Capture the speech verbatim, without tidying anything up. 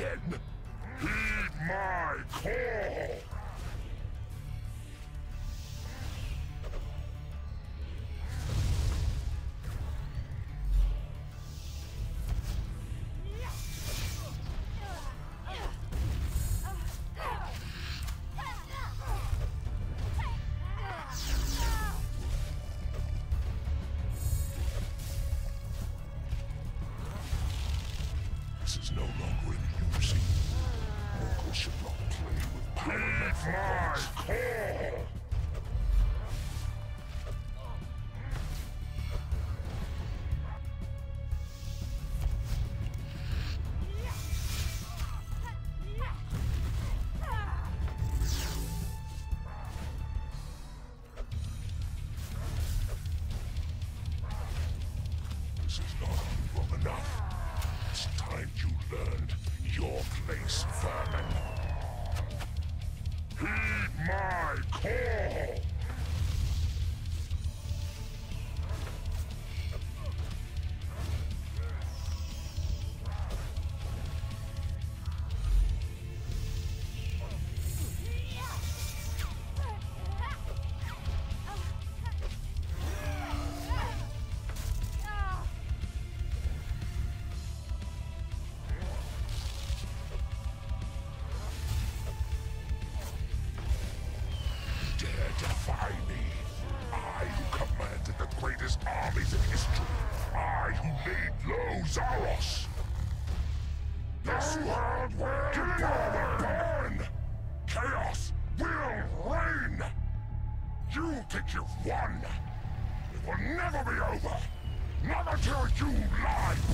again! Heed my call! This is no longer amusing. Mortals should not play with power. Heed my call! This is not long enough. It's time you learned your place, vermin. Heed my call! Dare defy me. I who commanded the greatest armies in history. I who laid low Zaros. This world will burn. Chaos will reign. You think you've won. It will never be over. Not until you lie